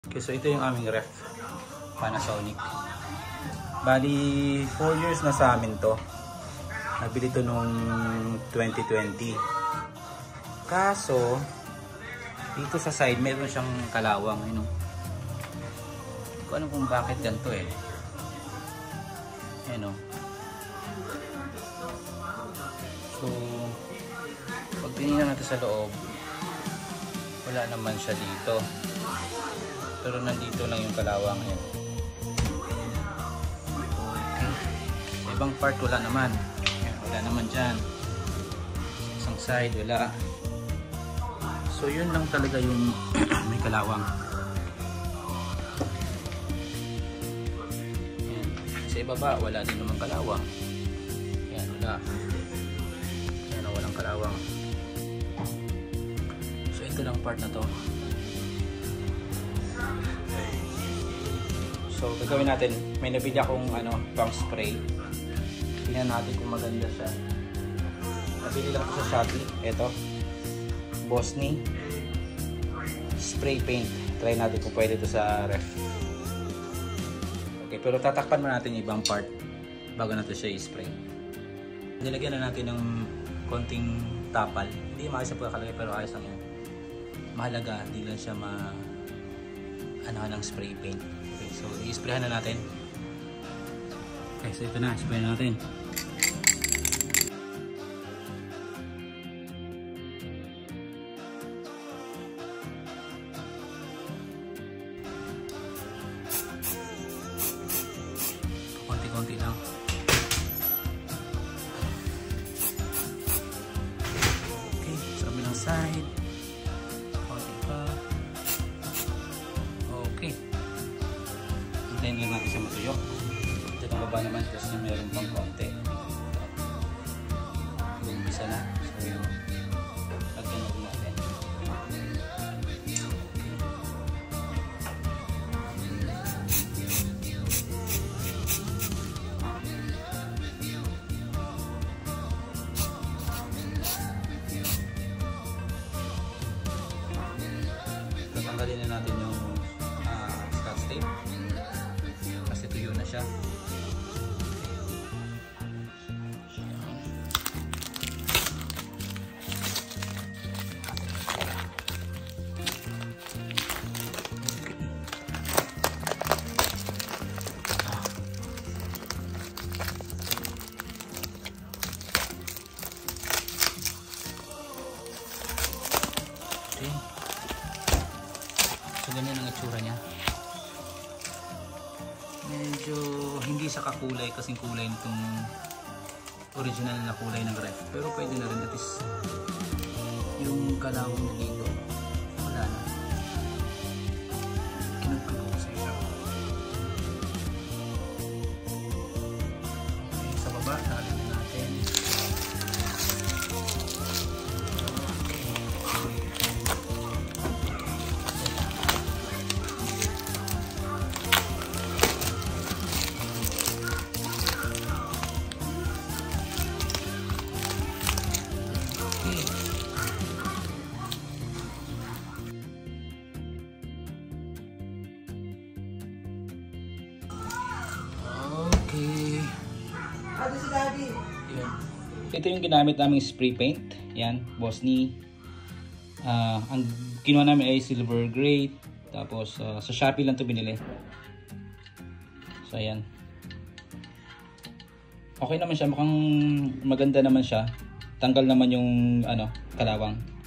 Okay, so ito yung aming ref, Panasonic. Bali 4 years na sa amin to. Nabili to nung 2020. Kaso dito sa side meron siyang kalawang, ano. Hindi ko alam kung bakit ganito eh. Ano. So pag tinignan natin sa loob, wala naman siya dito. Pero nandito lang yung kalawang yan. Okay. Sa ibang part wala naman. Wala naman dyan. Isang side wala. So yun lang talaga yung may kalawang. Yan. Sa ibaba wala din naman kalawang. Yan, wala. Yan, walang kalawang. So ito lang part na to. So gagawin natin, may nabili akong pang spray. Tingnan natin kung maganda siya. Nabili lang ko sa Shopee. Ito, Bosni spray paint. Try natin kung pwede ito sa ref. Okay, pero tatakpan mo natin yung ibang part bago natin siya i-spray. Nilagyan na natin ng konting tapal. Hindi maayos sa pagkakalagay pero ayos lang yan. Mahalaga, hindi lang siya ng spray paint. Okay, so i-sprayhan na natin. Okay, so ito na, spray na natin. Konti-konti lang. Okay, sa kabilang side. Konti pa. Okay. Hintayin lang natin siya matuyo. Ito ang baba naman kasi meron pang konti. Umpisa na. So yun. Lagyan natin natin. Tatanggalin na natin yung scotch tape kasi tuyo na siya. Okay. So ganyan ang itsura niya. Medyo hindi sa kakulay kasing kulay nitong original na kulay ng ref. Pero pwede na rin, at least yung kalawang na dito wala na. Kinagkano ko sa siya. Okay, sa baba nakalagay natin. Okay. Yan. Ito yung ginamit naming spray paint. Yan, Bosni. Ang kinuha namin ay silver gray. Tapos sa Shopee lang ito binili. So ayan. Okay naman siya, mukhang maganda naman siya. Tanggal naman yung kalawang.